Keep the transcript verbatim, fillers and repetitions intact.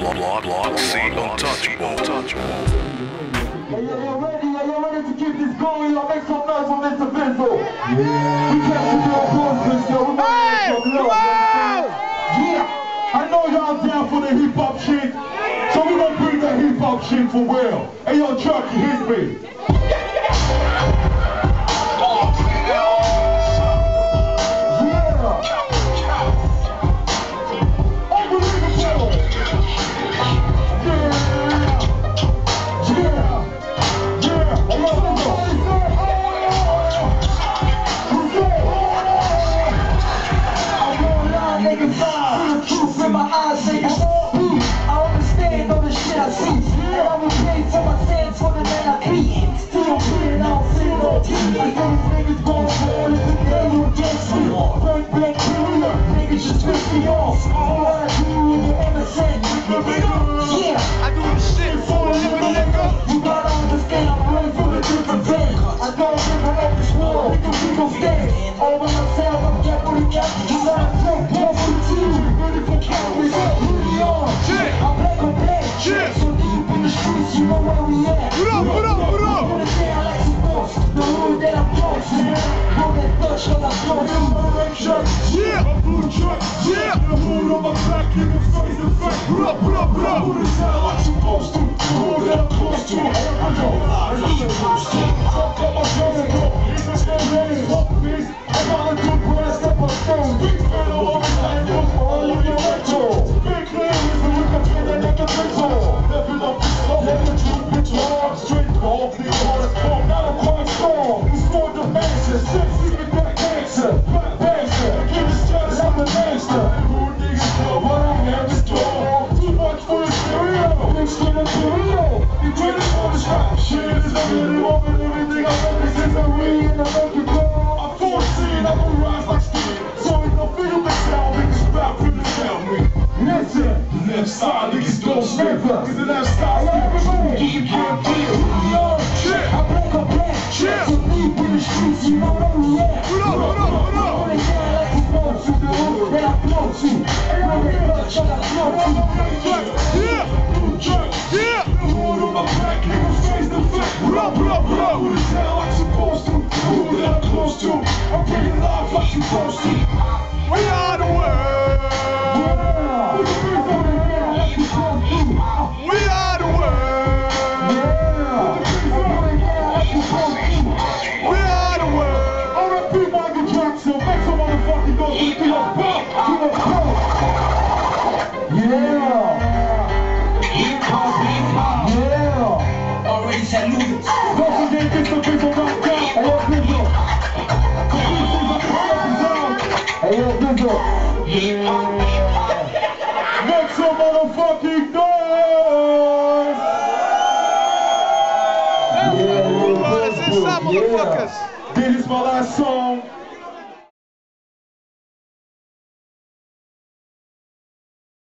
Block, block, C, untouchable, untouchable. Are you, you ready? Are you ready to keep this going? Y'all make some noise for Mister Vinzo. Yeah. We can't do a close, yo. We hey, some love, yeah. I know y'all down for the hip hop shit, so we gonna bring the hip hop shit for real. Hey, yo, Chuck, hit me. Make some motherfucking noise! Yeah, yeah, yeah. This is my last song.